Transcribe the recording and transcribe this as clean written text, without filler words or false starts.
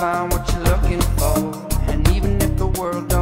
find what you're looking for. And even if the world don't